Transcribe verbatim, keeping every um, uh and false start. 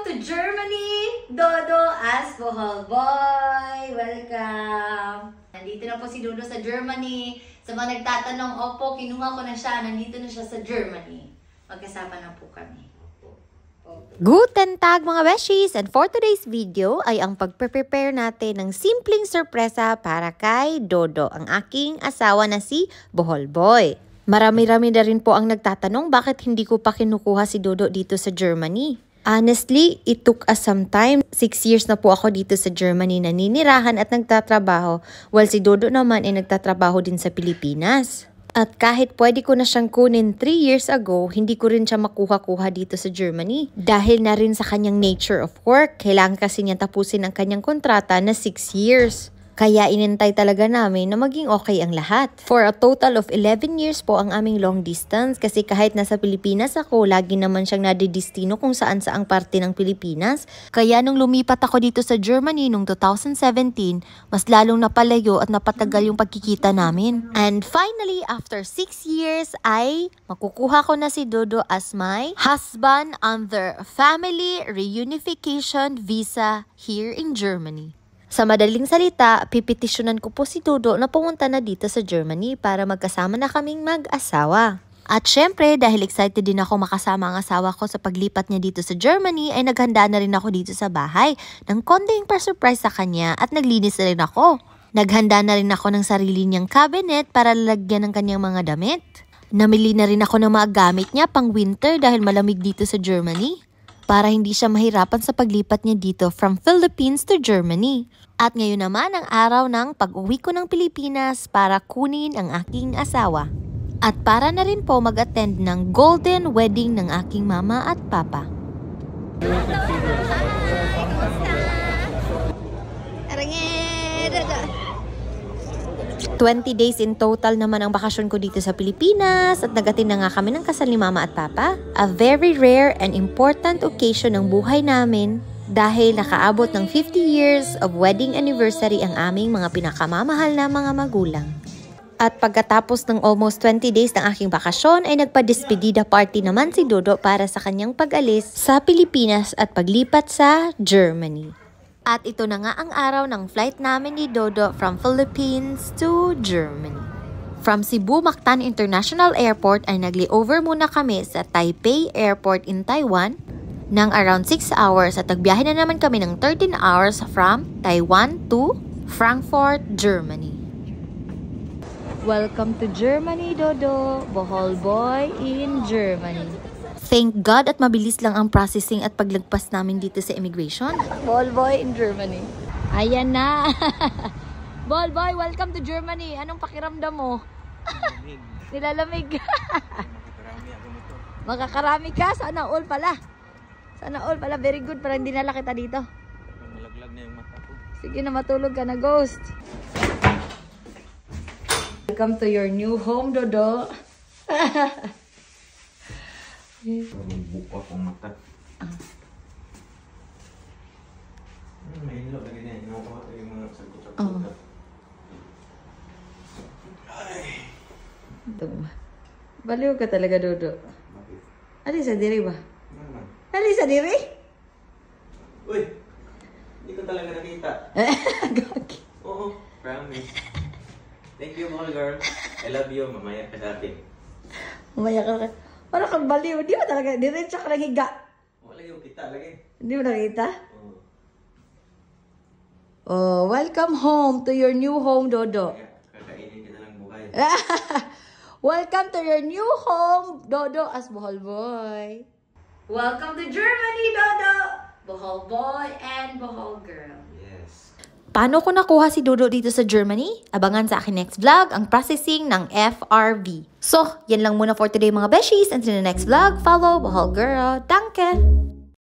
to Germany, Dodo as Bohol Boy. Welcome! Nandito na po si Dodo sa Germany. Sa mga nagtatanong, opo, kinuha ko na siya. Nandito na siya sa Germany. Magkasama na po kami. Guten Tag mga beshies! And for today's video ay ang pagpe-prepare natin ng simpleng sorpresa para kay Dodo, ang aking asawa na si Bohol Boy. Marami-rami na rin po ang nagtatanong bakit hindi ko pa kinukuha si Dodo dito sa Germany. Honestly, it took us some time. Six years na po ako dito sa Germany naninirahan at nagtatrabaho, while si Dodo naman ay nagtatrabaho din sa Pilipinas. At kahit pwede ko na siyang kunin three years ago, hindi ko rin siya makuha-kuha dito sa Germany. Dahil na rin sa kanyang nature of work, kailangan kasi niya tapusin ang kanyang kontrata na six years. Kaya inintay talaga namin na maging okay ang lahat. For a total of eleven years po ang aming long distance kasi kahit nasa Pilipinas ako, lagi naman siyang nadidestino kung saan saang parte ng Pilipinas. Kaya nung lumipat ako dito sa Germany noong two thousand seventeen, mas lalong napalayo at napatagal yung pagkikita namin. And finally, after six years ay makukuha ko na si Dodo as my husband under family reunification visa here in Germany. Sa madaling salita, pipetisyonan ko po si Dodo na pumunta na dito sa Germany para magkasama na kaming mag-asawa. At syempre, dahil excited din ako makasama ang asawa ko sa paglipat niya dito sa Germany, ay naghanda na rin ako dito sa bahay ng konting pa-surprise sa kanya at naglinis na rin ako. Naghanda na rin ako ng sarili niyang cabinet para lalagyan ng kanyang mga damit. Namili na rin ako ng mga gamit niya pang winter dahil malamig dito sa Germany, para hindi siya mahirapan sa paglipat niya dito from Philippines to Germany. At ngayon naman ang araw ng pag-uwi ko ng Pilipinas para kunin ang aking asawa. At para na rin po mag-attend ng golden wedding ng aking mama at papa. twenty days in total naman ang bakasyon ko dito sa Pilipinas at nag-attend na nga kami ng kasal ni mama at papa. A very rare and important occasion ng buhay namin dahil nakaabot ng fifty years of wedding anniversary ang aming mga pinakamamahal na mga magulang. At pagkatapos ng almost twenty days ng aking bakasyon ay nagpa-despedida party naman si Dodo para sa kanyang pag-alis sa Pilipinas at paglipat sa Germany. At ito na nga ang araw ng flight namin ni Dodo from Philippines to Germany. From Cebu Mactan International Airport ay nag-layover muna kami sa Taipei Airport in Taiwan ng around six hours at nagbiyahe na naman kami ng thirteen hours from Taiwan to Frankfurt, Germany. Welcome to Germany, Dodo. Bohol Boy in Germany. Thank God at mabilis lang ang processing at paglagpas namin dito sa immigration. Bohol Boy in Germany. Ayan na. Bohol Boy, welcome to Germany. Anong pakiramdam mo? Nilalamig. Nilalamig. Makakarami ako nito. Makakarami ka? Sana all pala. Sana all pala. Very good. Para hindi nala kita dito. Malaglag na yung mata ko. Sige na, matulog ka na, ghost. Welcome to your new home, Dodo. Buka kong mata. Ah. May hilo lagi na. Inukuha ko yung mga sagot-sagot. Oh. Ay. Baliw ka talaga, Dodo. Bakit? Ali sa diri ba? Naman. Ali sa diri? Uy! Hindi ko talaga nakita. Gagi. Oo, promise. Thank you, mga girl. I love you. Mamaya ka sa atin. Mamaya ka ka. Para kang baliw. Di ba talaga? Diretso ka lang higa. Wala yung kita lagi. Hindi mo nakita? Oo. Oh, welcome home to your new home, Dodo. Kakainin kita ng buhay. Welcome to your new home, Dodo as Bohol Boy. Welcome to Germany, Dodo. Bohol Boy and Bohol Girl. Yes. Paano ko nakuha si Dodo dito sa Germany? Abangan sa akin next vlog ang processing ng F R V. So, yan lang muna for today mga beshies. Until the next vlog, follow Bohol Girl. Danke!